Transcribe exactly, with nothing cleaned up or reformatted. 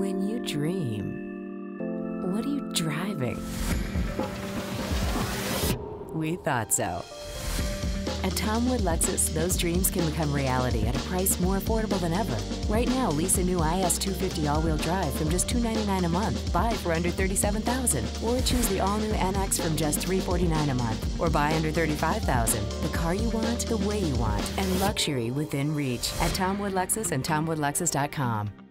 When you dream, what are you driving? We thought so. At Tom Wood Lexus, those dreams can become reality at a price more affordable than ever. Right now, lease a new I S two fifty all-wheel drive from just two ninety-nine a month. Buy for under thirty-seven thousand dollars. Or choose the all-new N X from just three forty-nine a month. Or buy under thirty-five thousand dollars. The car you want, the way you want, and luxury within reach. At Tom Wood Lexus and tom wood lexus dot com.